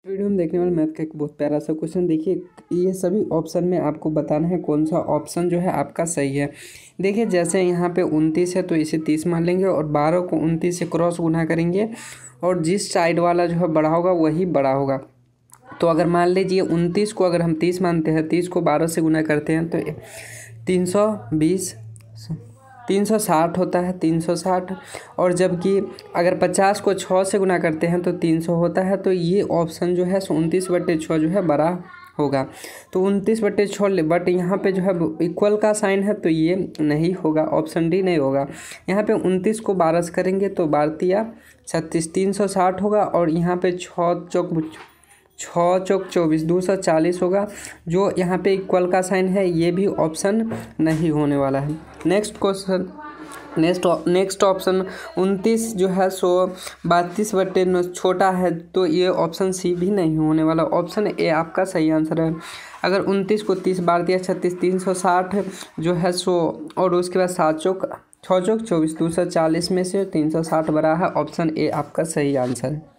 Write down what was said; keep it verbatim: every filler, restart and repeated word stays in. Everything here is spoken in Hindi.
वीडियो में देखने वाले मैथ का एक बहुत प्यारा सा क्वेश्चन। देखिए, ये सभी ऑप्शन में आपको बताना है कौन सा ऑप्शन जो है आपका सही है। देखिए, जैसे यहाँ पे उनतीस है तो इसे तीस मान लेंगे और बारह को उनतीस से क्रॉस गुना करेंगे और जिस साइड वाला जो है बड़ा होगा वही बड़ा होगा। तो अगर मान लीजिए उनतीस को अगर हम तीस मानते हैं, तीस को बारह से गुना करते हैं तो तीन सौ बीस तीन सौ साठ होता है, तीन सौ साठ। और जबकि अगर पचास को छः से गुना करते हैं तो तीन सौ होता है। तो ये ऑप्शन जो है सो उनतीस बटे छः जो है बड़ा होगा। तो उनतीस बटे छः, बट यहाँ पे जो है इक्वल का साइन है तो ये नहीं होगा, ऑप्शन डी नहीं होगा। यहाँ पे उनतीस को बारह से करेंगे तो बारतिया छत्तीस, तीन सौ साठ होगा और यहाँ पे छः चौक छः चौक चौबीस, दो सौ चालीस होगा। जो यहाँ पे इक्वल का साइन है ये भी ऑप्शन नहीं होने वाला है। Next question, next next option उनतीस जो है सो बत्तीस बटे छोटा है तो ये ऑप्शन सी भी नहीं होने वाला। ऑप्शन ए आपका सही आंसर है। अगर उनतीस को तीस बार दिया छत्तीस, तीन सौ साठ जो है सो और उसके बाद सात चौक छः चौक चौबीस, दो सौ चालीस में से तीन सौ साठ बड़ा है। ऑप्शन ए आपका सही आंसर है।